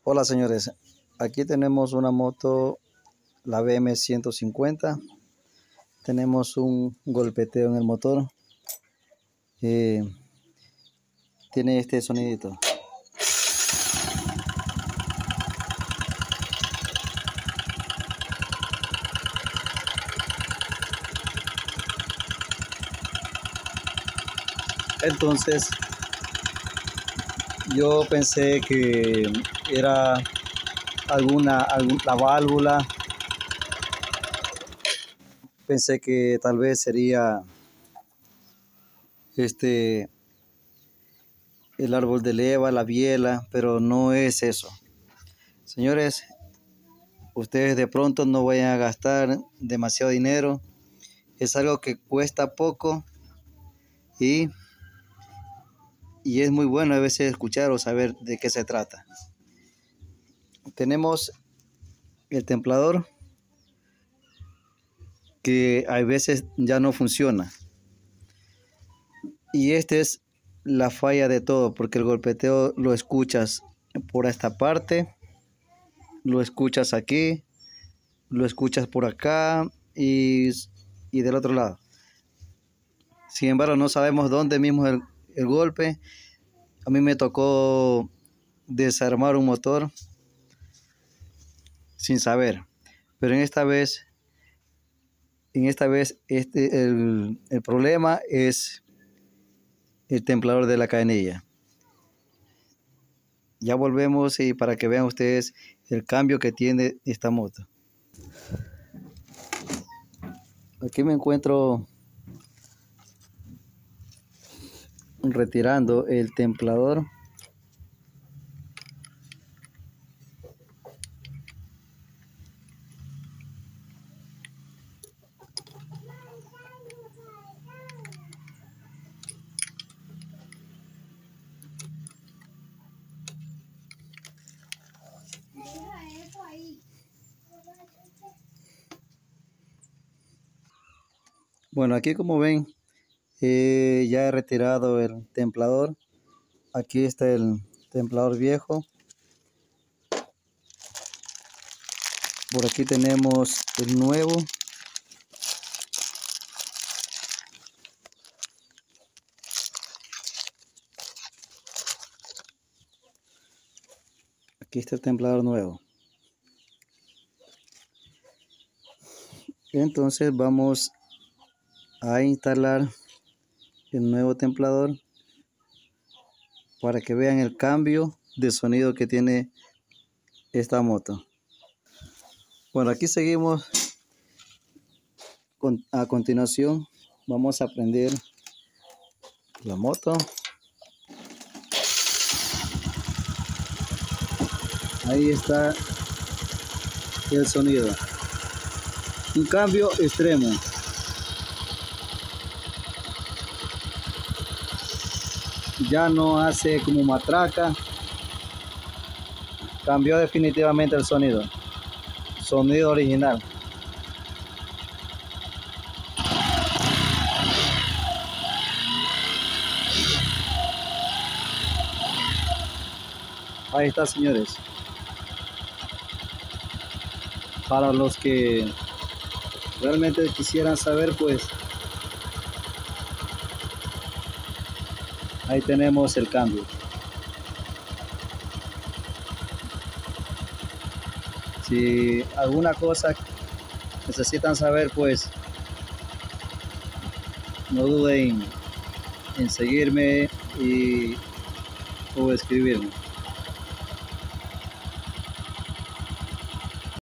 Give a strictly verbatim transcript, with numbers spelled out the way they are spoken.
Hola señores, aquí tenemos una moto, la B M ciento cincuenta. Tenemos un golpeteo en el motor. Eh, tiene este sonidito. Entonces yo pensé que era alguna, alguna la válvula. Pensé que tal vez sería este el árbol de leva, la biela, pero no es eso. Señores, ustedes de pronto no vayan a gastar demasiado dinero. Es algo que cuesta poco y, y es muy bueno a veces escuchar o saber de qué se trata. Tenemos el templador, que a veces ya no funciona. Y esta es la falla de todo, porque el golpeteo lo escuchas por esta parte, lo escuchas aquí, lo escuchas por acá y, y del otro lado. Sin embargo, no sabemos dónde mismo es el, el golpe. A mí me tocó desarmar un motor sin saber, pero en esta vez, en esta vez este, el, el problema es el templador de la cadenilla. Ya volvemos y para que vean ustedes el cambio que tiene esta moto. Aquí me encuentro retirando el templador. Bueno, aquí como ven, eh, ya he retirado el templador. Aquí está el templador viejo. Por aquí tenemos el nuevo. Aquí está el templador nuevo. Entonces vamos a instalar el nuevo templador para que vean el cambio de sonido que tiene esta moto. Bueno, aquí seguimos. A continuación vamos a prender la moto. Ahí está el sonido. Un cambio extremo. Ya no hace como matraca. Cambió definitivamente el sonido. Sonido original. Ahí está, señores. Para los que realmente quisieran saber, pues ahí tenemos el cambio. Si alguna cosa necesitan saber, pues no duden en seguirme y o escribirme.